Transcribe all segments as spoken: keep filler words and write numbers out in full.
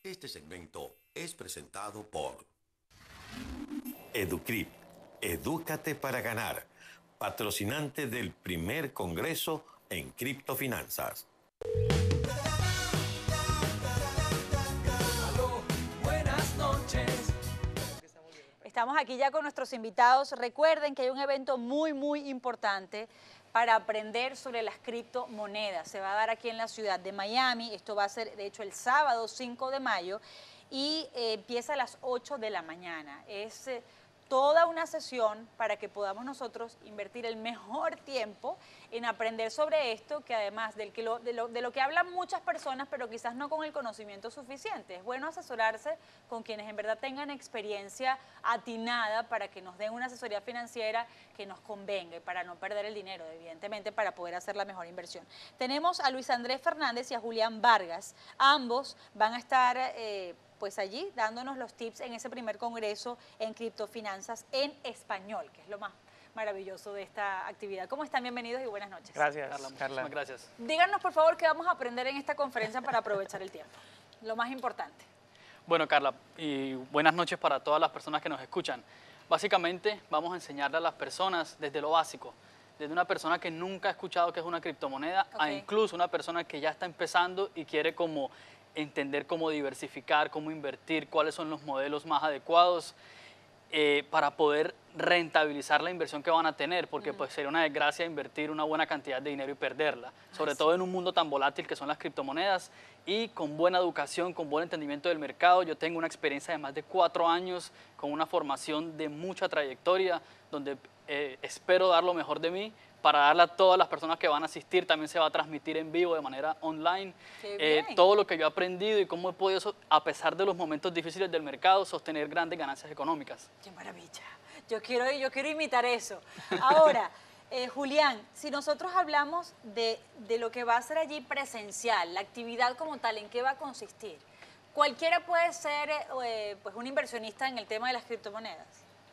Este segmento es presentado por Educrip, Edúcate para ganar, patrocinante del primer congreso en criptofinanzas. Buenas noches. Estamos aquí ya con nuestros invitados. Recuerden que hay un evento muy, muy importante para aprender sobre las criptomonedas. Se va a dar aquí en la ciudad de Miami. Esto va a ser, de hecho, el sábado cinco de mayo y eh, empieza a las ocho de la mañana. Es eh, toda una sesión para que podamos nosotros invertir el mejor tiempo en aprender sobre esto, que además del que lo, de, lo, de lo que hablan muchas personas, pero quizás no con el conocimiento suficiente. Es bueno asesorarse con quienes en verdad tengan experiencia atinada para que nos den una asesoría financiera que nos convenga y para no perder el dinero, evidentemente, para poder hacer la mejor inversión. Tenemos a Luis Andrés Fernández y a Julián Vargas. Ambos van a estar eh, pues allí dándonos los tips en ese primer congreso en criptofinanzas en español, que es lo más maravilloso de esta actividad. ¿Cómo están? Bienvenidos y buenas noches. Gracias, Carla. Carla. Muchísimas gracias. Díganos, por favor, qué vamos a aprender en esta conferencia para aprovechar el tiempo. Lo más importante. Bueno, Carla, y buenas noches para todas las personas que nos escuchan. Básicamente, vamos a enseñarle a las personas desde lo básico, desde una persona que nunca ha escuchado qué es una criptomoneda, Ok. a incluso una persona que ya está empezando y quiere como entender cómo diversificar, cómo invertir, cuáles son los modelos más adecuados eh, para poder rentabilizar la inversión que van a tener, porque pues sería una desgracia invertir una buena cantidad de dinero y perderla, sobre Ay, todo sí. en un mundo tan volátil que son las criptomonedas, y con buena educación, con buen entendimiento del mercado. Yo tengo una experiencia de más de cuatro años, con una formación de mucha trayectoria, donde eh, espero dar lo mejor de mí para darle a todas las personas que van a asistir. También se va a transmitir en vivo de manera online. Qué Eh, bien. todo lo que yo he aprendido y cómo he podido, so- a pesar de los momentos difíciles del mercado, sostener grandes ganancias económicas. ¡Qué maravilla! Yo quiero, yo quiero imitar eso. Ahora, eh, Julián, si nosotros hablamos de, de lo que va a ser allí presencial, la actividad como tal, ¿en qué va a consistir? ¿Cualquiera puede ser eh, pues un inversionista en el tema de las criptomonedas?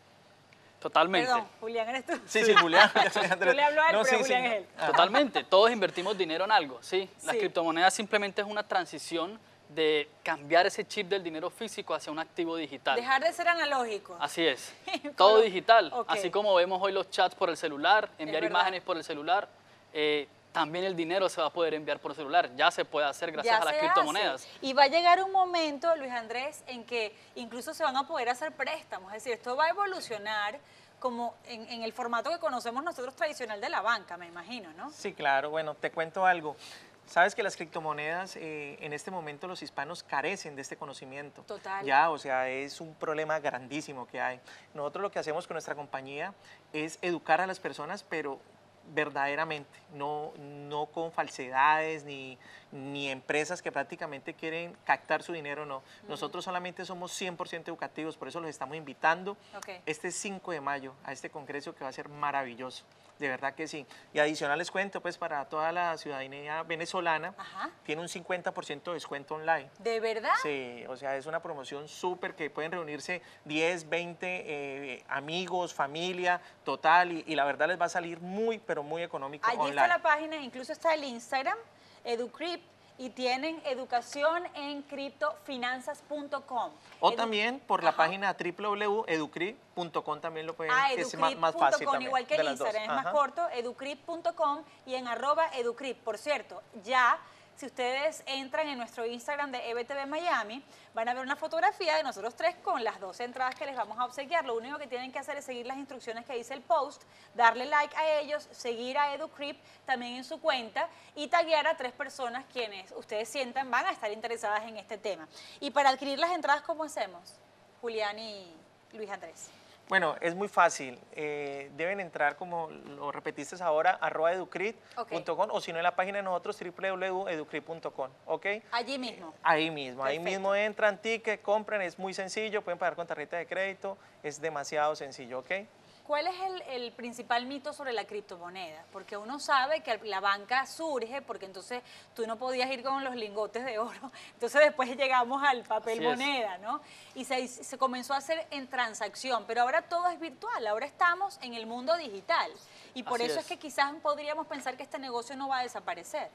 Totalmente. Perdón, Julián, ¿eres tú? Sí, sí, Julián. Yo le hablo a él, No, pero sí, Julián sí. es él. Totalmente, todos invertimos dinero en algo, ¿sí? Las Sí. criptomonedas simplemente es una transición de cambiar ese chip del dinero físico hacia un activo digital. Dejar de ser analógico. Así es, Con todo lo- digital, Ok. así como vemos hoy los chats por el celular, enviar verdad. imágenes por el celular, eh, también el dinero se va a poder enviar por celular, ya se puede hacer gracias Ya a las se criptomonedas. hace. Y va a llegar un momento, Luis Andrés, en que incluso se van a poder hacer préstamos. Es decir, esto va a evolucionar como en, en el formato que conocemos nosotros tradicional de la banca, me imagino, ¿no? Sí, claro. Bueno, te cuento algo. Sabes que las criptomonedas, eh, en este momento los hispanos carecen de este conocimiento. Total. Ya, o sea, es un problema grandísimo que hay. Nosotros lo que hacemos con nuestra compañía es educar a las personas, pero verdaderamente, no, no con falsedades ni, ni empresas que prácticamente quieren captar su dinero, no. Nosotros solamente somos cien por ciento educativos, por eso los estamos invitando Ok. este cinco de mayo a este congreso que va a ser maravilloso, de verdad que sí. Y adicional les cuento, pues para toda la ciudadanía venezolana, Ajá. tiene un cincuenta por ciento de descuento online. ¿De verdad? Sí, o sea, es una promoción súper que pueden reunirse diez, veinte eh, amigos, familia, total, y, y la verdad les va a salir muy, pero muy económico Allí online. está la página, incluso está el Instagram, Educrip, y tienen educación en criptofinanzas punto com. O Edu- también por la Ajá. página w w w punto educrip punto com también lo pueden, Ah, que es más, educrip más punto fácil com, también. igual que de el las dos. Instagram, es más Ajá. corto, educrip punto com y en arroba educrip. Por cierto, ya, si ustedes entran en nuestro Instagram de E B T V Miami, van a ver una fotografía de nosotros tres con las dos entradas que les vamos a obsequiar. Lo único que tienen que hacer es seguir las instrucciones que dice el post, darle like a ellos, seguir a EduCrip también en su cuenta y taguear a tres personas quienes ustedes sientan van a estar interesadas en este tema. Y para adquirir las entradas, ¿cómo hacemos? Julián y Luis Andrés. Bueno, es muy fácil. Eh, deben entrar, como lo repetiste ahora, arroba educrip punto com o si no en la página de nosotros, w w w punto educrip punto com, ¿ok? Allí mismo. Ahí mismo, ahí Perfecto. mismo entran, ticket, compran, es muy sencillo, pueden pagar con tarjeta de crédito, es demasiado sencillo, ¿ok? ¿Cuál es el, el principal mito sobre la criptomoneda? Porque uno sabe que la banca surge porque entonces tú no podías ir con los lingotes de oro. Entonces después llegamos al papel Así es. moneda, ¿no? Y se, se comenzó a hacer en transacción, pero ahora todo es virtual, ahora estamos en el mundo digital. Y por Así eso es. es. que quizás podríamos pensar que este negocio no va a desaparecer.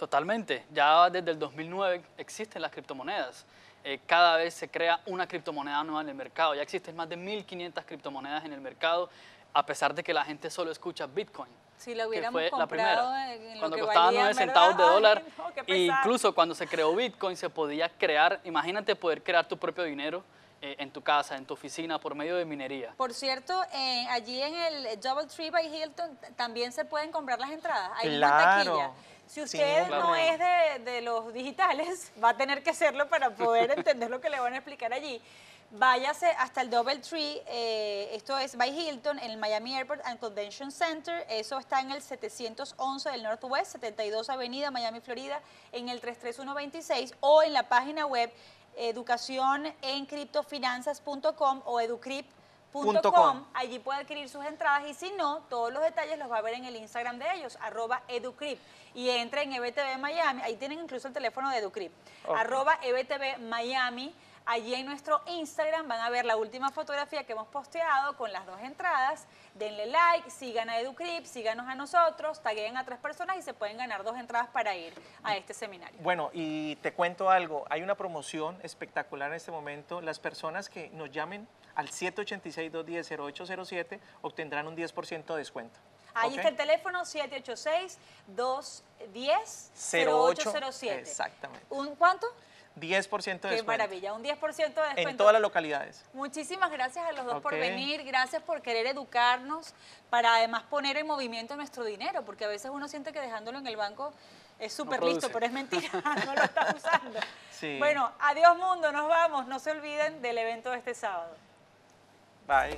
Totalmente. Ya desde el dos mil nueve existen las criptomonedas. Eh, cada vez se crea una criptomoneda nueva en el mercado. Ya existen más de mil quinientas criptomonedas en el mercado, a pesar de que la gente solo escucha Bitcoin. Si lo que hubiéramos fue la comprado primera, en lo cuando que costaba valía, nueve ¿verdad? centavos de Ay, dólar. no, qué E pesar. incluso cuando se creó Bitcoin se podía crear, imagínate poder crear tu propio dinero eh, en tu casa, en tu oficina, por medio de minería. Por cierto, eh, allí en el DoubleTree by Hilton también se pueden comprar las entradas. Hay Claro, una taquilla. Si sin usted ningún no problema. es de, de los digitales, va a tener que hacerlo para poder entender lo que le van a explicar allí. Váyase hasta el DoubleTree, eh, esto es by Hilton, en el Miami Airport and Convention Center. Eso está en el setecientos once del Northwest, setenta y dos Avenida, Miami, Florida, en el tres tres uno veintiséis, o en la página web educación en criptofinanzas punto com o educrip punto com. Allí puede adquirir sus entradas, y si no, todos los detalles los va a ver en el Instagram de ellos, arroba educrip. Y entre en E B T V Miami, ahí tienen incluso el teléfono de Educrip, Ok. arroba E B T V Miami. Allí en nuestro Instagram van a ver la última fotografía que hemos posteado con las dos entradas. Denle like, sigan a Educrip, síganos a nosotros, tagueen a tres personas y se pueden ganar dos entradas para ir a este seminario. Bueno, y te cuento algo, hay una promoción espectacular en este momento. Las personas que nos llamen al siete ocho seis, dos uno cero, cero ocho cero siete obtendrán un diez por ciento de descuento. Ahí ¿Ok? está el teléfono siete ocho seis, dos uno cero, cero ocho cero siete. Exactamente. ¿Un cuánto? diez por ciento de Qué descuento. maravilla, un diez por ciento de descuento. En todas las localidades. Muchísimas gracias a los dos por Ok. venir, gracias por querer educarnos, para además poner en movimiento nuestro dinero, porque a veces uno siente que dejándolo en el banco es súper produce. listo, pero es mentira, no lo estás usando. Sí. Bueno, adiós mundo, nos vamos, no se olviden del evento de este sábado. Bye.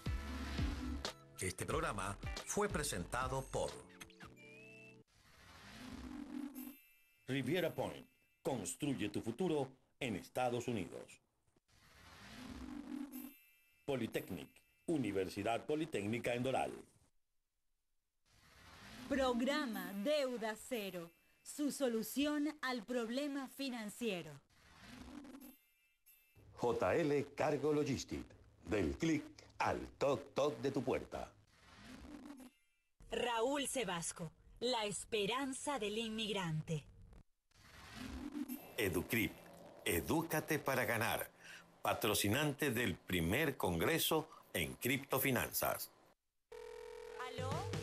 Este programa fue presentado por Riviera Point. Construye tu futuro en Estados Unidos. Polytechnic, Universidad Politécnica en Doral. Programa Deuda Cero, su solución al problema financiero. J L Cargo Logistic, del clic al toc toc de tu puerta. Raúl Sebasco, la esperanza del inmigrante. Educrip, edúcate para ganar. Patrocinante del primer congreso en criptofinanzas. ¿Aló?